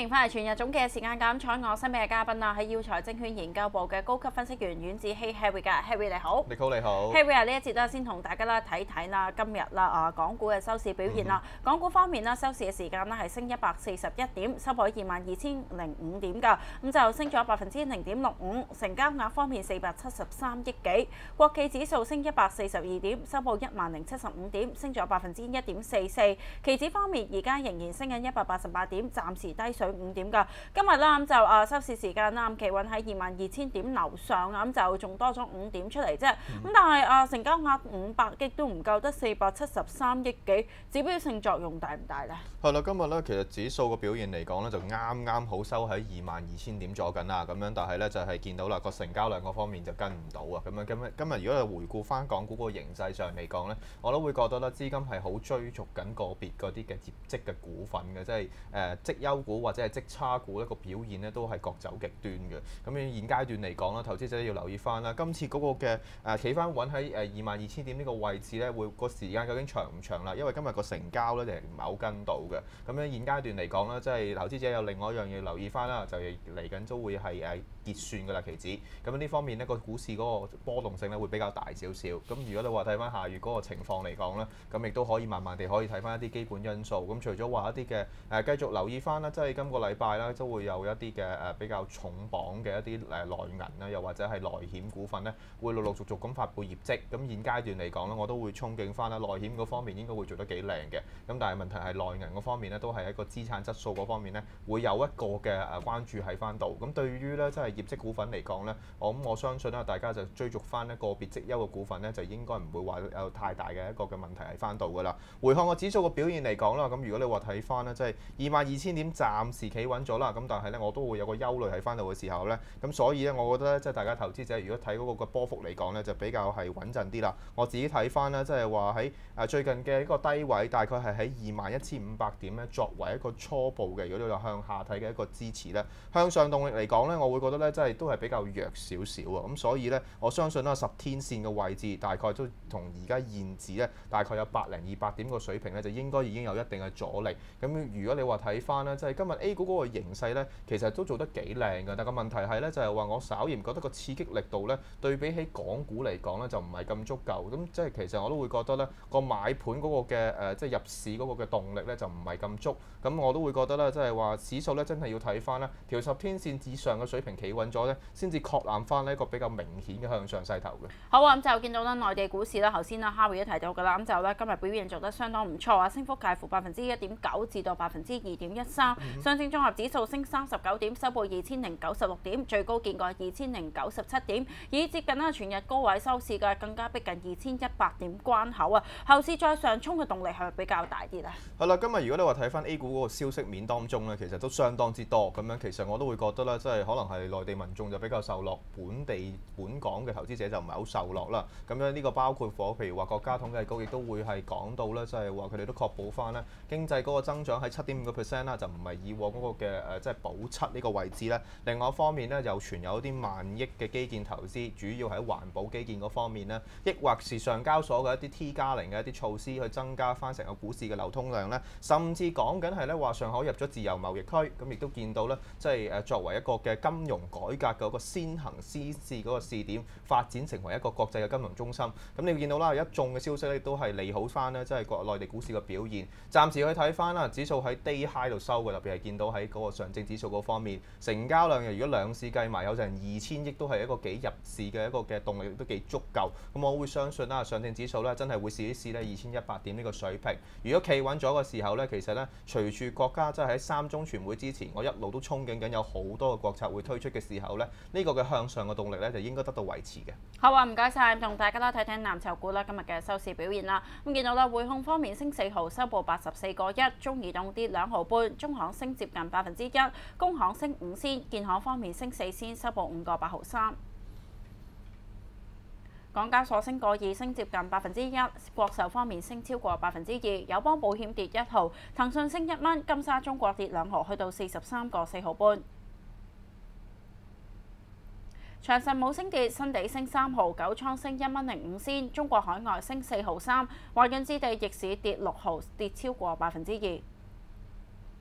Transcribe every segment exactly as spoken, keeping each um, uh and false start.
迎翻嚟全日總嘅時間咁，採我身邊嘅嘉賓啊，係耀才證券研究部嘅高級分析員阮子希 Harry 㗎 ，Harry 你好。 你好，你好。 Harry 啊，呢一節咧先同大家啦睇睇啦，今日啦啊港股嘅收市表現啦。嗯、港股方面啦，收市嘅時間咧係升一百四十一點，收報二萬二千零五點㗎，咁就升咗百分之零點六五。成交額方面四百七十三億幾，國企指數升一百四十二點，收報一萬零七十五點，升咗百分之一點四四。期指方面而家仍然升緊一百八十八點，暫時低水五點㗎。今日啦咁就啊收市時間啦，企穩喺二萬二千點樓上啊，咁就仲多咗五點出嚟啫。咁、嗯、但係啊成交額五百億都唔夠，得四百七十三億幾，指標性作用大唔大咧？ 係啦，今日咧其實指數個表現嚟講咧，就啱啱好收喺二萬二千點左緊啦。咁樣但係咧就係見到啦個成交量嗰方面就跟唔到啊。咁樣今日今日如果係回顧翻港股個形勢上嚟講咧，我都會覺得咧資金係好追逐緊個別嗰啲嘅業績嘅股份嘅，即係誒績優股或者係績差股一個表現咧都係各走極端嘅。咁樣現階段嚟講啦，投資者要留意翻啦，今次嗰個嘅誒企翻穩喺誒二萬二千點呢個位置咧，會個時間究竟長唔長啦？因為今日個成交咧就係唔係好跟到嘅。咁樣現階段嚟講咧，即係投資者有另外一樣嘢留意翻啦，就係嚟緊都會係誒結算嘅啦期指。咁呢方面呢個股市嗰個波動性咧會比較大少少。咁如果你話睇翻下月嗰個情況嚟講咧，咁亦都可以慢慢地可以睇翻一啲基本因素。咁除咗話一啲嘅誒繼續留意翻啦，即係今個禮拜啦，都會有一啲嘅誒比較重磅嘅一啲誒內銀啦，又或者係內險股份咧，會陸陸續續咁發布業績。咁現階段嚟講咧，我都會憧憬翻啦，內險嗰方面應該會做得幾靚嘅。咁但係問題係內銀嗰方面咧，都係一個資產質素嗰方面咧，會有一個嘅誒關注喺翻度。咁對於咧即係業績股份嚟講咧，我咁我相信啦，大家就追逐翻一個別績優嘅股份咧，就應該唔會話有太大嘅一個嘅問題喺翻度㗎啦。回看個指數個表現嚟講啦，咁如果你話睇翻咧，即係二萬二千點暫時企穩咗啦，咁但係咧我都會有個憂慮喺翻度嘅時候咧，咁所以咧我覺得咧即係大家投資者如果睇嗰個嘅波幅嚟講咧，就比較係穩陣啲啦。我自己睇翻咧，即係話喺誒最近嘅一個低位，大概係喺二萬一千五百點咧，作為一個初步嘅，如果你話向下睇嘅一個支持咧，向上動力嚟講咧，我會覺得咧即係都係比較弱少少啊。咁所以咧，我相信啦，十天線嘅位置大概都同而家現指咧，大概有百零二百點個水平咧，就應該已經有一定嘅阻力。咁如果你話睇翻咧，即係今日 A 股嗰個形勢咧，其實都做得幾靚嘅。但個問題係咧，就係話我稍嫌覺得個刺激力度咧，對比起港股嚟講咧，就唔係咁足夠。咁即係其實我都會覺得咧，個買盤嗰個嘅誒，即係入市嗰個嘅動力咧，就唔係咁足。咁我都會覺得咧，即係話指數咧，真係要睇翻咧條十天線以上嘅水平企穩咗咧，先至確立翻呢一個比較明顯嘅向上勢頭嘅。 好啊，咁就見到啦，內地股市啦，頭先啦 Harry 都提到㗎啦，咁就咧今日表現做得相當唔錯啊，升幅介乎百分之一點九至到百分之二點一三。嗯、上證綜合指數升三十九點，收報二千零九十六點，最高見過二千零九十七點，已接近啦全日高位收市嘅，更加逼近二千一百點關口啊！後市再上衝嘅動力係咪比較大啲咧？ 係啦，今日如果你話睇翻 A 股嗰個消息面當中咧，其實都相當之多。咁樣其實我都會覺得咧，即係可能係內地民眾就比較受落，本地本港嘅投資者就唔係好受落啦。咁樣呢個包括火，譬如話國家統計局亦都會係講到咧，即係話佢哋都確保翻咧經濟嗰個增長喺七點五個 percent 啦，就唔係以往嗰個嘅誒即係保七呢個位置咧。另外一方面咧，又傳有啲萬億嘅基建投資，主要喺環保基建嗰方面咧，抑或是上交所嘅一啲 T 加零嘅一啲措施去增加翻成個股市嘅流通量咧，甚至講緊係咧話上海入咗自由貿易區，咁亦都見到咧，即係誒作為一個嘅金融改革嘅一個先行先試嗰個試點，發展成為一個國際嘅金融中心。咁你會見到啦，一眾嘅消息咧都係利好翻咧，即係國內地股市嘅表現。暫時去睇翻啦，指數喺 day high 度收嘅，特別係見到喺嗰個上證指數嗰方面，成交量如果兩市計埋有成二千億，都係一個幾入市嘅一個嘅動力，都幾足夠。咁我會相信啦，上證指數咧真係會試一試咧二千一百點呢個水平。如果企穩咗嘅時候咧，其實咧隨住國家即係喺三中全會之前，我一路都憧憬緊有好多嘅國策會推出嘅時候咧，呢、這個嘅向上嘅動力咧就應該得到維持嘅。 好啊，唔該晒，同大家啦睇睇藍籌股啦，今日嘅收市表現啦。咁見到啦，匯控方面升四毫，收報八十四個一；中移動跌兩毫半，中行升接近百分之一；工行升五仙，建行方面升四仙，收報五個八毫三。港交所升個二，升接近百分之一；國壽方面升超過百分之二；友邦保險跌一毫；騰訊升一蚊；金沙中國跌兩毫，去到四十三個四毫半。長實冇升跌，新地升三毫，九倉升一蚊零五仙，中國海外升四毫三，華潤置地逆市跌六毫，跌超過百分之二。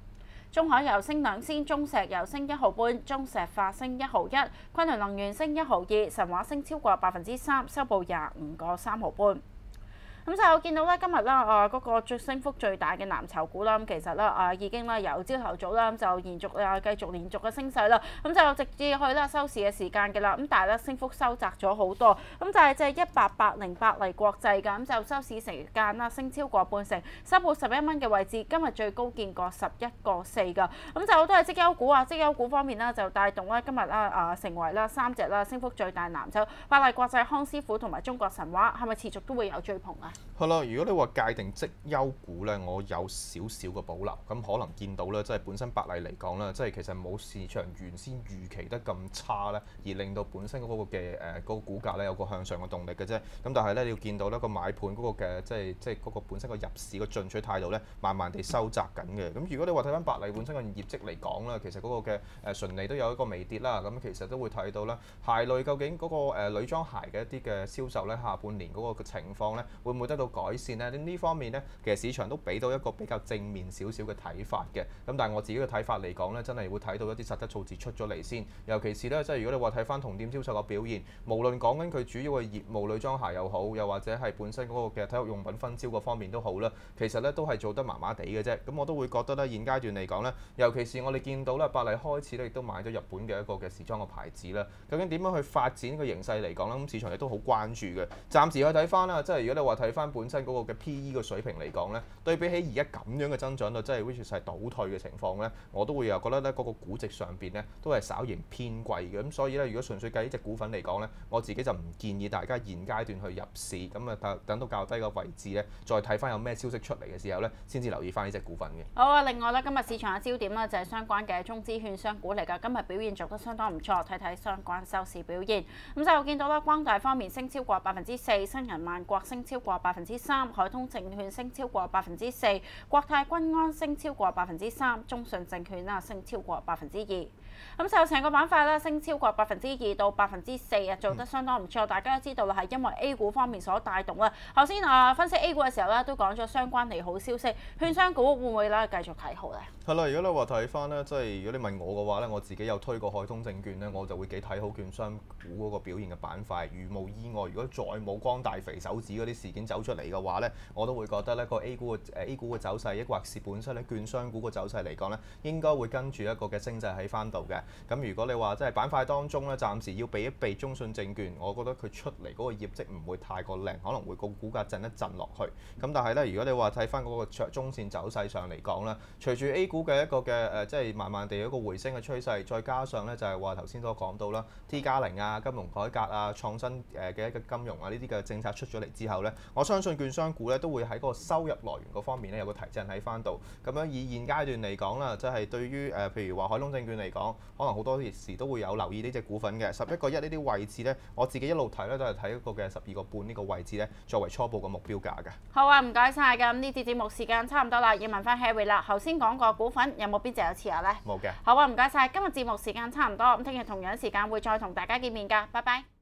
中海油升兩仙，中石油升一毫半，中石化升一毫一，昆侖能源升一毫二，神華升超過百分之三，收報廿五個三毫半。咁就見到咧，今日啦啊嗰個最升幅最大嘅藍籌股啦，咁其實咧啊已經咧由朝頭早啦就延續啊繼續連續嘅升勢啦，咁就直至去啦收市嘅時間嘅啦，咁但係咧升幅收窄咗好多，咁就係即係一八八零百麗國際㗎，咁就收市時間啦升超過半成，收報十一蚊嘅位置，今日最高見過十一個四㗎，咁就都係績優股啊，績優股方面啦就帶動啦今日啦啊成為啦三隻啦升幅最大藍籌，百麗國際、康師傅同埋中國神華，係咪持續都會有追捧啊？ 係啦，如果你話界定績優股咧，我有少少嘅保留，咁可能見到咧，即係本身百麗嚟講啦，即係其實冇市場原先預期得咁差咧，而令到本身嗰個嘅誒嗰個股價咧有個向上嘅動力嘅啫。咁但係咧，你要見到咧個買盤嗰個嘅即係即係嗰個本身個入市個進取態度咧，慢慢地收窄緊嘅。咁如果你話睇翻百麗本身嘅業績嚟講啦，其實嗰個嘅誒純利都有一個微跌啦。咁其實都會睇到啦，鞋類究竟嗰個誒女裝鞋嘅一啲嘅銷售咧，下半年嗰個嘅情況咧，會唔會得到改善咧？呢方面咧，其實市場都俾到一個比較正面少少嘅睇法嘅。咁但係我自己嘅睇法嚟講咧，真係會睇到一啲實質數字出咗嚟先。尤其是咧，即係如果你話睇翻同店銷售嘅表現，無論講緊佢主要嘅業務女裝鞋又好，又或者係本身嗰個嘅體育用品分銷嗰方面都好啦，其實咧都係做得麻麻地嘅啫。咁我都會覺得咧，現階段嚟講咧，尤其是我哋見到咧，百麗開始咧亦都買咗日本嘅一個嘅時裝嘅牌子啦。究竟點樣去發展個形勢嚟講咧？咁市場亦都好關注嘅。暫時去睇翻啦，即係如果你話睇翻本身嗰個嘅 P E 個水平嚟講咧，對比起而家咁樣嘅增長率，即係 which 係倒退嘅情況咧，我都會又覺得咧嗰個估值上邊咧都係稍嫌偏貴嘅。咁所以咧，如果純粹計呢隻股份嚟講咧，我自己就唔建議大家現階段去入市。咁啊，等等到較低嘅位置咧，再睇翻有咩消息出嚟嘅時候咧，先至留意翻呢隻股份嘅。 好啊，另外咧，今日市場嘅焦點咧就係相關嘅中資券商股嚟㗎。今日表現做得相當唔錯，睇睇相關收市表現。咁就見到啦，光大方面升超過百分之四，新銀萬國升超過百分之三，海通證券升超過百分之四，國泰君安升超過百分之三，中信證券啦升超過百分之二。咁就成個板塊啦，升超過百分之二到百分之四啊，做得相當唔錯。大家都知道啦，係因為 A 股方面所帶動啦。頭先啊分析 A 股嘅時候咧，都講咗相關利好消息，券商股會唔會咧繼續睇好咧？ 係啦，如果你話睇翻咧，即係如果你問我嘅話咧，我自己有推過海通證券咧，我就會幾睇好券商股嗰個表現嘅板塊。如無意外，如果再冇光大肥手指嗰啲事件走出嚟嘅話咧，我都會覺得咧個 A 股嘅誒 A 股嘅走勢，抑或是本身咧券商股嘅走勢嚟講咧，應該會跟住一個嘅升勢喺翻度嘅。咁如果你話即係板塊當中咧，暫時要避一避中信證券，我覺得佢出嚟嗰個業績唔會太過靚，可能會個股價震一震落去。咁但係咧，如果你話睇翻嗰個中線走勢上嚟講咧，隨住 A 股嘅一個嘅誒、呃，即係慢慢地一個回升嘅趨勢，再加上咧就係話頭先所講到啦 ，T 加零啊、金融改革啊、創新誒嘅一個金融啊呢啲嘅政策出咗嚟之後咧，我相信券商股咧都會喺嗰個收入來源嗰方面咧有個提振喺翻度。咁樣以現階段嚟講啦，即係對於誒、呃、譬如話海通證券嚟講，可能好多時都會有留意呢隻股份嘅十一個一呢啲位置咧，我自己一路睇咧都係睇一個嘅十二個半呢個位置咧作為初步嘅目標價嘅。 好啊，唔該晒㗎。咁呢節節目時間差唔多啦，要問翻 Harry 啦。頭先講過股份有冇邊隻有持有咧？ 冇嘅。 好啊，唔該晒。今日節目時間差唔多，咁聽日同樣時間會再同大家見面㗎。拜拜。